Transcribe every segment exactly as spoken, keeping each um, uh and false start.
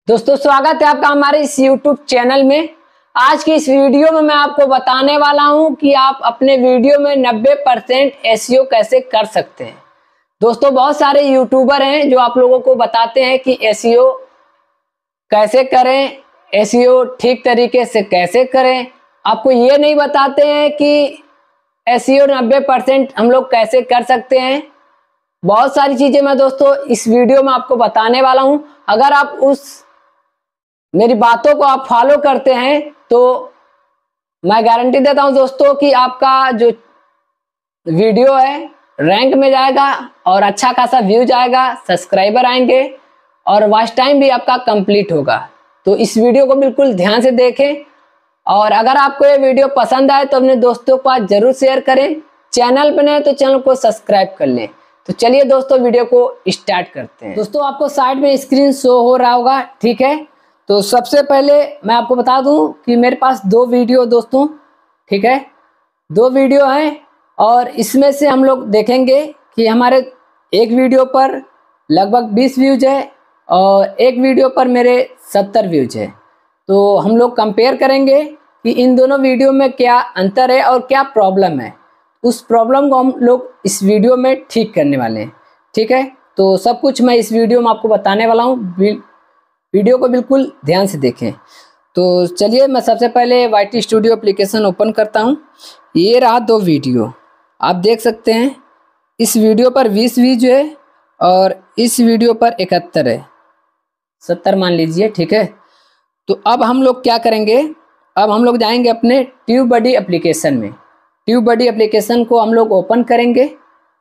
दोस्तों स्वागत है आपका हमारे इस यूट्यूब चैनल में। आज की इस वीडियो में मैं आपको बताने वाला हूं कि आप अपने वीडियो में नब्बे परसेंट एसईओ कैसे कर सकते हैं। दोस्तों बहुत सारे यूट्यूबर हैं जो आप लोगों को बताते हैं कि एसईओ कैसे करें, एसईओ ठीक तरीके से कैसे करें। आपको ये नहीं बताते हैं कि एसईओ नब्बे परसेंट हम लोग कैसे कर सकते हैं। बहुत सारी चीजें मैं दोस्तों इस वीडियो में आपको बताने वाला हूं। अगर आप उस मेरी बातों को आप फॉलो करते हैं तो मैं गारंटी देता हूं दोस्तों कि आपका जो वीडियो है रैंक में जाएगा और अच्छा खासा व्यू जाएगा, सब्सक्राइबर आएंगे और वॉच टाइम भी आपका कंप्लीट होगा। तो इस वीडियो को बिल्कुल ध्यान से देखें और अगर आपको ये वीडियो पसंद आए तो अपने दोस्तों के पास जरूर शेयर करें। चैनल पर नए तो चैनल को सब्सक्राइब कर लें। तो चलिए दोस्तों वीडियो को स्टार्ट करते हैं। दोस्तों आपको साइड में स्क्रीन शो हो रहा होगा, ठीक है। तो सबसे पहले मैं आपको बता दूं कि मेरे पास दो वीडियो दोस्तों, ठीक है, दो वीडियो हैं और इसमें से हम लोग देखेंगे कि हमारे एक वीडियो पर लगभग बीस व्यूज है और एक वीडियो पर मेरे सत्तर व्यूज है। तो हम लोग कंपेयर करेंगे कि इन दोनों वीडियो में क्या अंतर है और क्या प्रॉब्लम है। उस प्रॉब्लम को हम लोग इस वीडियो में ठीक करने वाले हैं, ठीक है। तो सब कुछ मैं इस वीडियो में आपको बताने वाला हूँ। वीडियो को बिल्कुल ध्यान से देखें। तो चलिए मैं सबसे पहले Y T studio application open करता हूँ। ये रहा दो वीडियो, आप देख सकते हैं। इस वीडियो पर बीस व्यूज है और इस वीडियो पर इकहत्तर है, सत्तर मान लीजिए, ठीक है। तो अब हम लोग क्या करेंगे, अब हम लोग जाएंगे अपने ट्यूबबडी एप्लीकेशन में। ट्यूबबडी एप्लीकेशन को हम लोग ओपन करेंगे।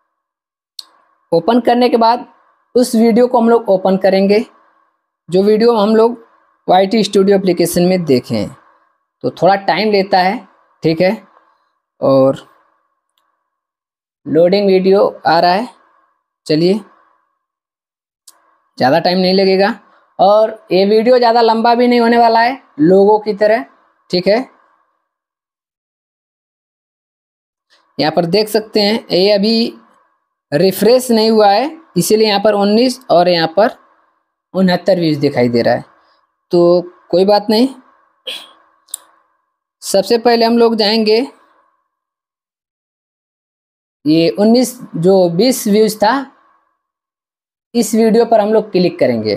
ओपन करने के बाद उस वीडियो को हम लोग ओपन करेंगे जो वीडियो हम लोग वाई टी स्टूडियो एप्लीकेशन में देखें। तो थोड़ा टाइम लेता है, ठीक है, और लोडिंग वीडियो आ रहा है। चलिए ज़्यादा टाइम नहीं लगेगा और ये वीडियो ज़्यादा लंबा भी नहीं होने वाला है लोगों की तरह, ठीक है। यहाँ पर देख सकते हैं ये अभी रिफ्रेश नहीं हुआ है, इसीलिए यहाँ पर उन्नीस और यहाँ पर उनहत्तर व्यूज दिखाई दे रहा है। तो कोई बात नहीं, सबसे पहले हम लोग जाएंगे, ये उन्नीस जो बीस व्यूज था इस वीडियो पर हम लोग क्लिक करेंगे।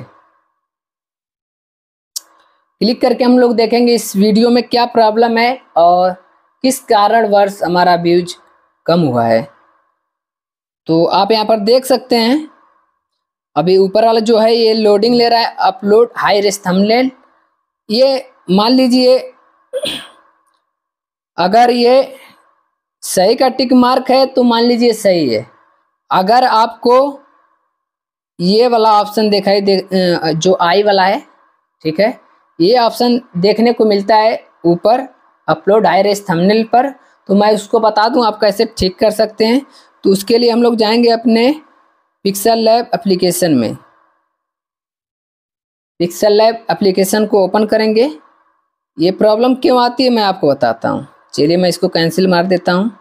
क्लिक करके हम लोग देखेंगे इस वीडियो में क्या प्रॉब्लम है और किस कारणवश हमारा व्यूज कम हुआ है। तो आप यहाँ पर देख सकते हैं अभी ऊपर वाला जो है ये लोडिंग ले रहा है, अपलोड हाई रेस थंबनेल। ये मान लीजिए अगर ये सही का टिक मार्क है तो मान लीजिए सही है। अगर आपको ये वाला ऑप्शन दिखाई दे जो आई वाला है, ठीक है, ये ऑप्शन देखने को मिलता है ऊपर अपलोड हाई रेस थंबनेल पर, तो मैं उसको बता दूं आप कैसे ठीक कर सकते हैं। तो उसके लिए हम लोग जाएंगे अपने पिक्सल लैब एप्लीकेशन में। पिक्सल लैब एप्लीकेशन को ओपन करेंगे। ये प्रॉब्लम क्यों आती है मैं आपको बताता हूँ। चलिए मैं इसको कैंसिल मार देता हूँ।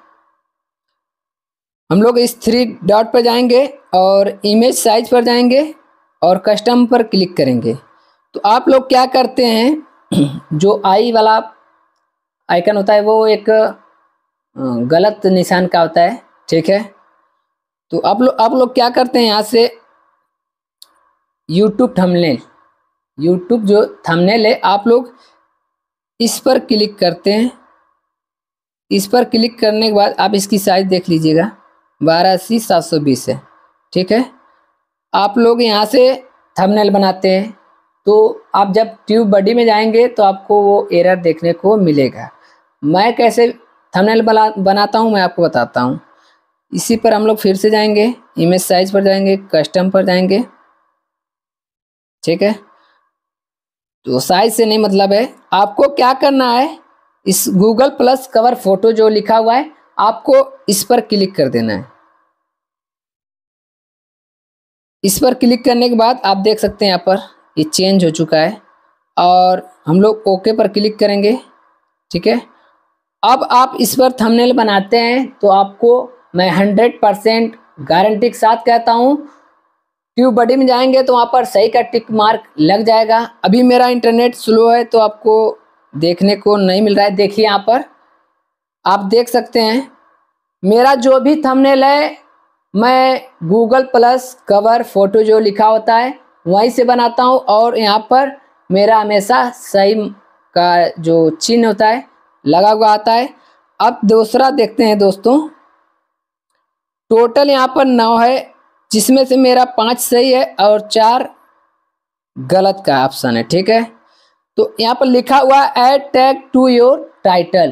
हम लोग इस थ्री डॉट पर जाएंगे और इमेज साइज पर जाएंगे और कस्टम पर क्लिक करेंगे। तो आप लोग क्या करते हैं, जो आई वाला आइकन होता है वो एक गलत निशान का होता है, ठीक है। तो आप लोग आप लोग क्या करते हैं, यहाँ से यूट्यूब थंबनेल, यूट्यूब जो थंबनेल है आप लोग इस पर क्लिक करते हैं। इस पर क्लिक करने के बाद आप इसकी साइज देख लीजिएगा, बारह अस्सी सात सौ बीस है, ठीक है। आप लोग यहाँ से थंबनेल बनाते हैं तो आप जब ट्यूबबडी में जाएंगे तो आपको वो एरर देखने को मिलेगा। मैं कैसे थंबनेल बना बनाता हूँ मैं आपको बताता हूँ। इसी पर हम लोग फिर से जाएंगे, इमेज साइज पर जाएंगे, कस्टम पर जाएंगे, ठीक है। तो साइज से नहीं मतलब है, आपको क्या करना है, इस गूगल प्लस कवर फोटो जो लिखा हुआ है आपको इस पर क्लिक कर देना है। इस पर क्लिक करने के बाद आप देख सकते हैं यहाँ पर ये चेंज हो चुका है और हम लोग ओके पर क्लिक करेंगे, ठीक है। अब आप इस पर थंबनेल बनाते हैं तो आपको मैं हंड्रेड परसेंट गारंटी के साथ कहता हूँ ट्यूब बॉडी में जाएंगे तो वहाँ पर सही का टिक मार्क लग जाएगा। अभी मेरा इंटरनेट स्लो है तो आपको देखने को नहीं मिल रहा है। देखिए यहाँ पर आप देख सकते हैं मेरा जो भी थंबनेल है मैं गूगल प्लस कवर फोटो जो लिखा होता है वहीं से बनाता हूँ, और यहाँ पर मेरा हमेशा सही का जो चिन्ह होता है लगा हुआ आता है। अब दूसरा देखते हैं दोस्तों, टोटल यहाँ पर नौ है जिसमें से मेरा पाँच सही है और चार गलत का ऑप्शन है। ठीक है, तो यहाँ पर लिखा हुआ add tag to your title,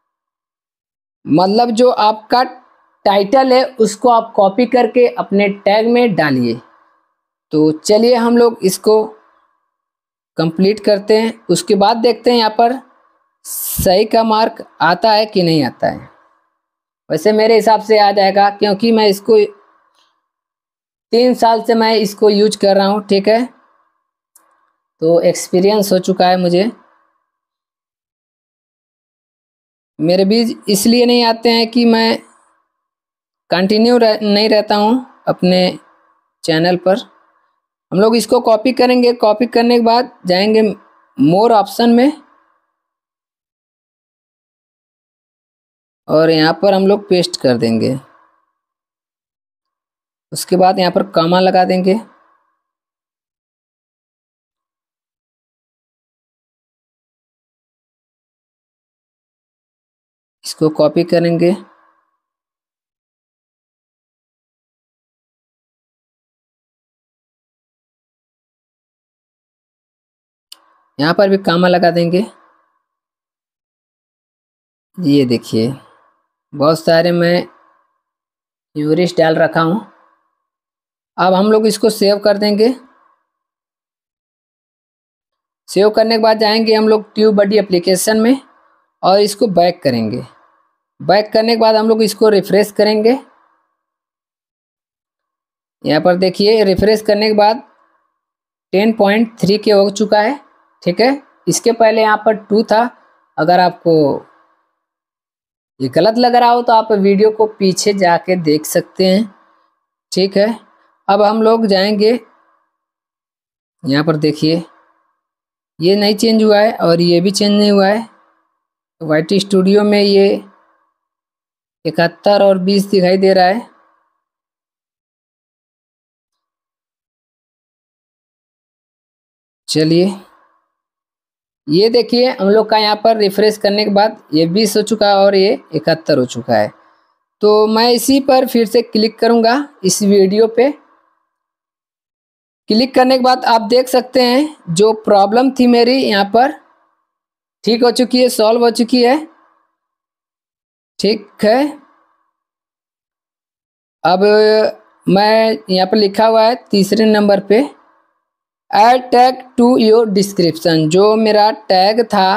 मतलब जो आपका टाइटल है उसको आप कॉपी करके अपने टैग में डालिए। तो चलिए हम लोग इसको कंप्लीट करते हैं, उसके बाद देखते हैं यहाँ पर सही का मार्क आता है कि नहीं आता है। वैसे मेरे हिसाब से आ जाएगा क्योंकि मैं इसको तीन साल से मैं इसको यूज कर रहा हूँ। ठीक है, तो एक्सपीरियंस हो चुका है मुझे। मेरे बीज इसलिए नहीं आते हैं कि मैं कंटिन्यू रह, नहीं रहता हूँ अपने चैनल पर। हम लोग इसको कॉपी करेंगे, कॉपी करने के बाद जाएंगे मोर ऑप्शन में और यहाँ पर हम लोग पेस्ट कर देंगे। उसके बाद यहाँ पर कॉमा लगा देंगे। इसको कॉपी करेंगे, यहाँ पर भी कॉमा लगा देंगे। ये देखिए बहुत सारे मैं यूरिस डाल रखा हूँ। अब हम लोग इसको सेव कर देंगे। सेव करने के बाद जाएंगे हम लोग ट्यूब बॉडी एप्लीकेशन में और इसको बैक करेंगे। बैक करने के बाद हम लोग इसको रिफ्रेश करेंगे। यहाँ पर देखिए रिफ्रेश करने के बाद टेन पॉइंट थ्री के हो चुका है। ठीक है, इसके पहले यहाँ पर टू था। अगर आपको ये गलत लग रहा हो तो आप वीडियो को पीछे जाके देख सकते हैं। ठीक है, अब हम लोग जाएंगे यहाँ पर देखिए ये नहीं चेंज हुआ है और ये भी चेंज नहीं हुआ है। वाई टी स्टूडियो में ये इकहत्तर और बीस दिखाई दे रहा है। चलिए ये देखिए हम लोग का यहाँ पर रिफ्रेश करने के बाद ये बीस हो चुका है और ये इकहत्तर हो चुका है। तो मैं इसी पर फिर से क्लिक करूँगा। इस वीडियो पे क्लिक करने के बाद आप देख सकते हैं जो प्रॉब्लम थी मेरी यहाँ पर ठीक हो चुकी है, सॉल्व हो चुकी है। ठीक है, अब मैं यहाँ पर लिखा हुआ है तीसरे नंबर पे add tag to your description. जो मेरा टैग था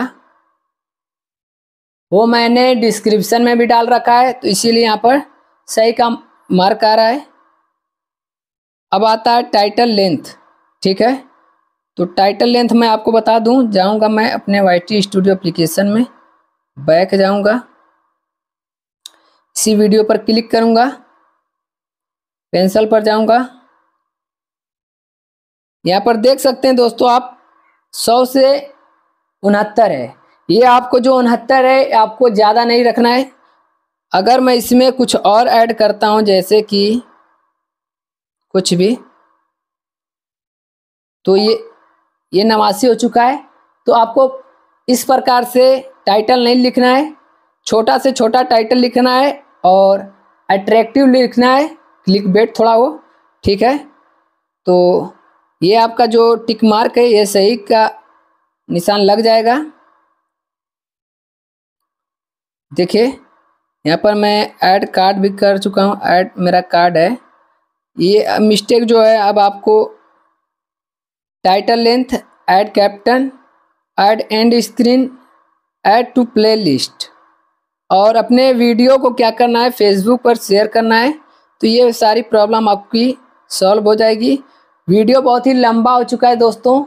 वो मैंने डिस्क्रिप्शन में भी डाल रखा है, तो इसीलिए यहाँ पर सही का मार्क आ रहा है। अब आता है टाइटल लेंथ। ठीक है, तो टाइटल लेंथ मैं आपको बता दूं, जाऊंगा मैं अपने वाई टी स्टूडियो एप्लीकेशन में, बैक जाऊंगा, इसी वीडियो पर क्लिक करूंगा, पेंसिल पर जाऊंगा। यहाँ पर देख सकते हैं दोस्तों आप सौ से उनहत्तर है। ये आपको जो उनहत्तर है आपको ज़्यादा नहीं रखना है। अगर मैं इसमें कुछ और ऐड करता हूँ जैसे कि कुछ भी, तो ये ये नवासी हो चुका है। तो आपको इस प्रकार से टाइटल नहीं लिखना है, छोटा से छोटा टाइटल लिखना है और अट्रैक्टिव लिखना है, क्लिक बेट थोड़ा हो। ठीक है, तो ये आपका जो टिक मार्क है ये सही का निशान लग जाएगा। देखिए यहाँ पर मैं ऐड कार्ड भी कर चुका हूँ, ऐड मेरा कार्ड है। ये मिस्टेक जो है अब आपको title length, add caption, add end screen, add to playlist और अपने वीडियो को क्या करना है फेसबुक पर शेयर करना है। तो ये सारी प्रॉब्लम आपकी सॉल्व हो जाएगी। वीडियो बहुत ही लंबा हो चुका है दोस्तों,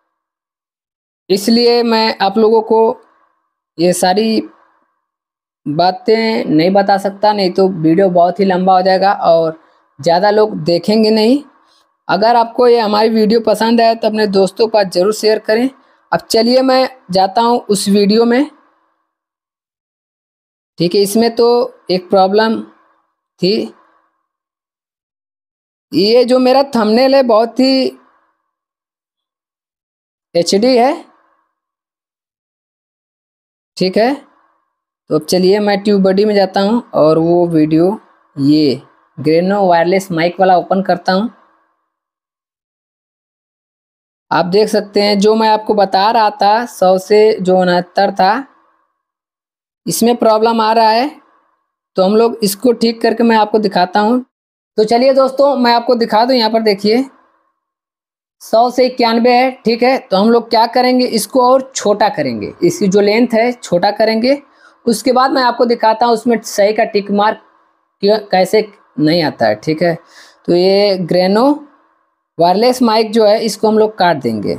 इसलिए मैं आप लोगों को ये सारी बातें नहीं बता सकता, नहीं तो वीडियो बहुत ही लंबा हो जाएगा और ज़्यादा लोग देखेंगे नहीं। अगर आपको ये हमारी वीडियो पसंद आए तो अपने दोस्तों के पास ज़रूर शेयर करें। अब चलिए मैं जाता हूँ उस वीडियो में। ठीक है, इसमें तो एक प्रॉब्लम थी। ये जो मेरा थंबनेल है बहुत ही एच डी है। ठीक है, तो अब चलिए मैं ट्यूब बडी में जाता हूँ और वो वीडियो ये ग्रेनो वायरलेस माइक वाला ओपन करता हूँ। आप देख सकते हैं जो मैं आपको बता रहा था सौ से जो उनहत्तर था, इसमें प्रॉब्लम आ रहा है। तो हम लोग इसको ठीक करके मैं आपको दिखाता हूँ। तो चलिए दोस्तों मैं आपको दिखा दूँ। यहाँ पर देखिए सौ से इक्यानवे है। ठीक है, तो हम लोग क्या करेंगे, इसको और छोटा करेंगे, इसकी जो लेंथ है छोटा करेंगे। उसके बाद मैं आपको दिखाता हूँ उसमें सही का टिक मार्क कैसे नहीं आता है। ठीक है, तो ये ग्रेनो वायरलेस माइक जो है इसको हम लोग काट देंगे।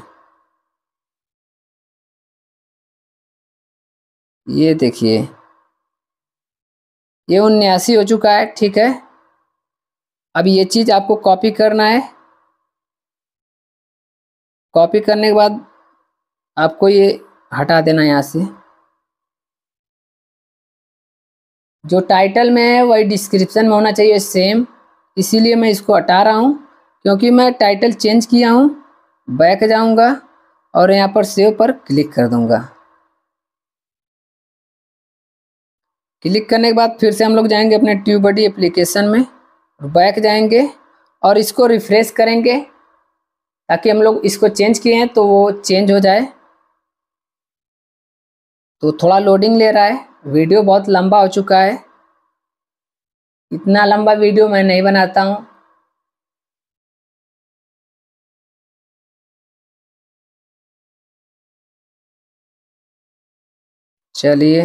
ये देखिए ये उन्यासी हो चुका है। ठीक है, अब ये चीज़ आपको कॉपी करना है। कॉपी करने के बाद आपको ये हटा देना यहाँ से। जो टाइटल में है वही डिस्क्रिप्शन में होना चाहिए सेम, इसीलिए मैं इसको हटा रहा हूँ क्योंकि मैं टाइटल चेंज किया हूँ। बैक जाऊँगा और यहाँ पर सेव पर क्लिक कर दूँगा। क्लिक करने के बाद फिर से हम लोग जाएंगे अपने ट्यूब बडी एप्लीकेशन में, बैक जाएंगे और इसको रिफ्रेश करेंगे ताकि हम लोग इसको चेंज किए हैं तो वो चेंज हो जाए। तो थोड़ा लोडिंग ले रहा है, वीडियो बहुत लंबा हो चुका है। इतना लंबा वीडियो मैं नहीं बनाता हूँ। चलिए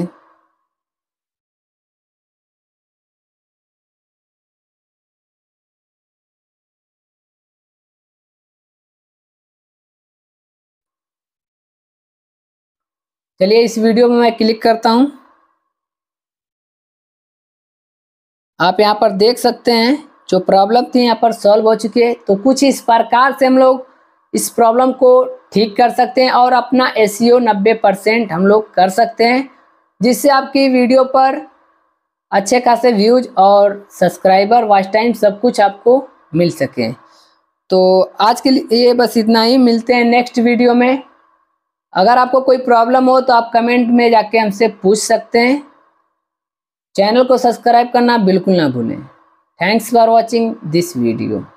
चलिए इस वीडियो में मैं क्लिक करता हूँ। आप यहाँ पर देख सकते हैं जो प्रॉब्लम थी यहाँ पर सॉल्व हो चुकी है। तो कुछ इस प्रकार से हम लोग इस प्रॉब्लम को ठीक कर सकते हैं और अपना एसईओ नब्बे परसेंट हम लोग कर सकते हैं, जिससे आपकी वीडियो पर अच्छे खासे व्यूज और सब्सक्राइबर वॉच टाइम सब कुछ आपको मिल सके। तो आज के लिए ये बस इतना ही, मिलते हैं नेक्स्ट वीडियो में। अगर आपको कोई प्रॉब्लम हो तो आप कमेंट में जाके हमसे पूछ सकते हैं। चैनल को सब्सक्राइब करना बिल्कुल ना भूलें। Thanks for watching this video.